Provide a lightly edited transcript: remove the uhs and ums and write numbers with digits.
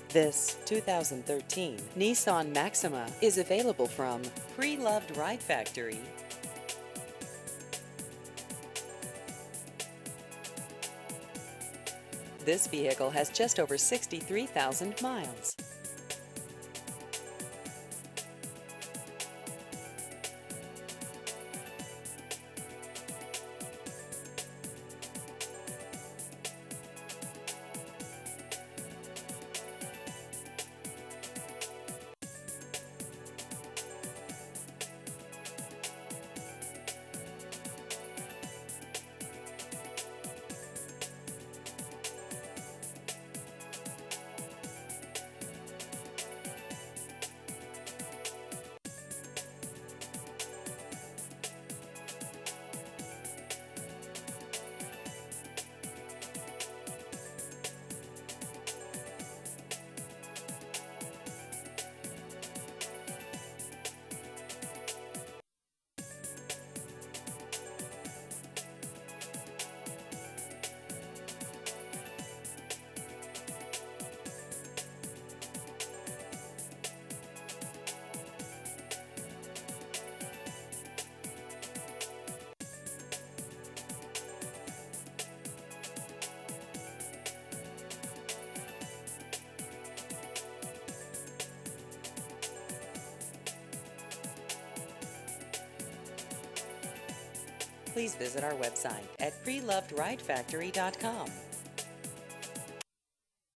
This 2013 Nissan Maxima is available from Pre-Loved Ride Factory. This vehicle has just over 63,000 miles. Please visit our website at prelovedridefactory.com.